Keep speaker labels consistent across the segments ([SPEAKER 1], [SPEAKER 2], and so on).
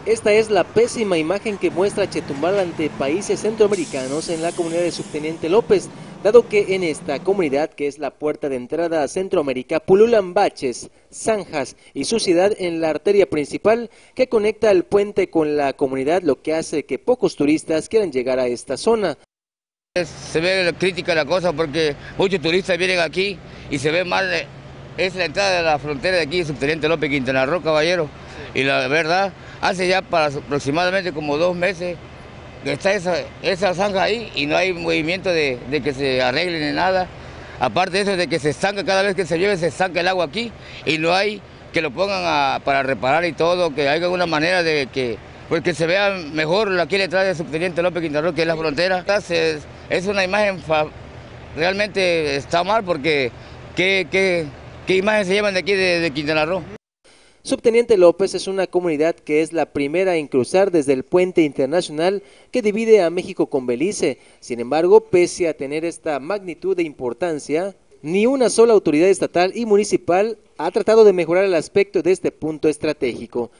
[SPEAKER 1] Esta es la pésima imagen que muestra Chetumal ante países centroamericanos en la comunidad de Subteniente López, dado que en esta comunidad, que es la puerta de entrada a Centroamérica, pululan baches, zanjas y suciedad en la arteria principal que conecta el puente con la comunidad, lo que hace que pocos turistas quieran llegar a esta zona.
[SPEAKER 2] Se ve crítica la cosa porque muchos turistas vienen aquí y se ve mal, es la entrada de la frontera de aquí, Subteniente López, Quintana Roo, caballero. Sí. Y la verdad, hace ya aproximadamente como 2 meses que está esa zanja ahí y no hay movimiento de que se arregle ni nada. Aparte de eso, de que se estanca, cada vez que se llueve se estanca el agua aquí y no hay que lo pongan para reparar y todo, que haya alguna manera de que, pues, que se vea mejor aquí la entrada de Subteniente López, Quintana Roo, que es la frontera. Es una imagen, realmente está mal porque ¿qué imagen se llevan de aquí de Quintana Roo?
[SPEAKER 1] Subteniente López es una comunidad que es la primera en cruzar desde el puente internacional que divide a México con Belice. Sin embargo, pese a tener esta magnitud de importancia, ni una sola autoridad estatal y municipal ha tratado de mejorar el aspecto de este punto estratégico.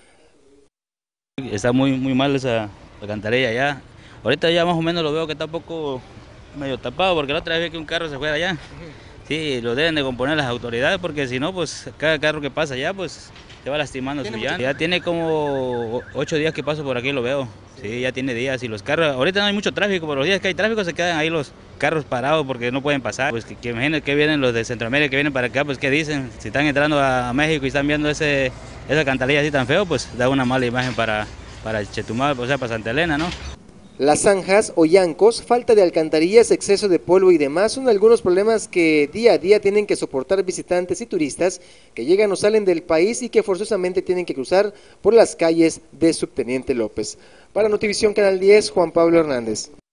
[SPEAKER 3] Está muy mal esa alcantarilla ya. Ahorita ya más o menos lo veo que está un poco medio tapado, porque la otra vez vi que un carro se fue allá. Sí, lo deben de componer las autoridades, porque si no, pues cada carro que pasa allá, pues se va lastimando su llanta. Ya tiene como 8 días que paso por aquí, lo veo. Sí, ya tiene días y los carros, ahorita no hay mucho tráfico, pero los días que hay tráfico se quedan ahí los carros parados porque no pueden pasar. Pues que imaginen que vienen los de Centroamérica que vienen para acá, pues qué dicen, si están entrando a México y están viendo esa alcantarilla así tan feo, pues da una mala imagen para Chetumal, o sea, para Santa Elena, ¿no?
[SPEAKER 1] Las zanjas o llancos, falta de alcantarillas, exceso de polvo y demás son algunos problemas que día a día tienen que soportar visitantes y turistas que llegan o salen del país y que forzosamente tienen que cruzar por las calles de Subteniente López. Para Notivisión Canal 10, Juan Pablo Hernández.